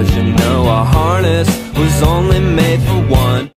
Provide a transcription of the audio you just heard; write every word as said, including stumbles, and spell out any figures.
'cause you know a harness was only made for one.